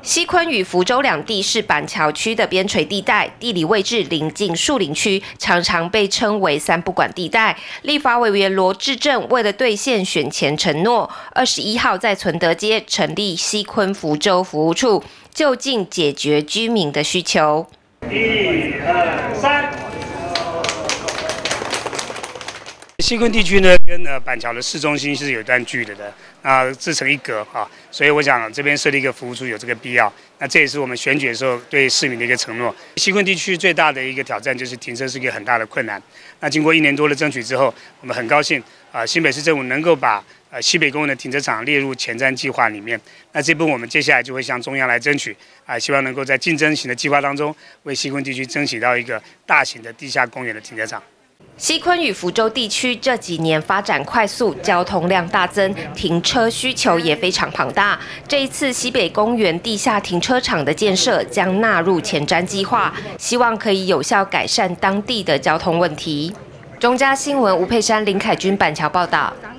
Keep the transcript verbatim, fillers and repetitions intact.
西昆与福州两地是板桥区的边陲地带，地理位置临近树林区，常常被称为三不管地带。立法委员罗致政为了兑现选前承诺，二十一号在存德街成立西昆福州服务处，就近解决居民的需求。 一二三。 西昆地区呢，跟呃板桥的市中心是有一段距离的，那自成一格啊，所以我想这边设立一个服务处有这个必要。那这也是我们选举的时候对市民的一个承诺。西昆地区最大的一个挑战就是停车是一个很大的困难。那经过一年多的争取之后，我们很高兴啊，新北市政府能够把呃西北公园的停车场列入前瞻计划里面。那这部分我们接下来就会向中央来争取啊，希望能够在竞争型的计划当中，为西昆地区争取到一个大型的地下公园的停车场。 西昆与福州地区这几年发展快速，交通量大增，停车需求也非常庞大。这一次西北公园地下停车场的建设将纳入前瞻计划，希望可以有效改善当地的交通问题。中嘉新闻吴佩珊、林凯君板桥报道。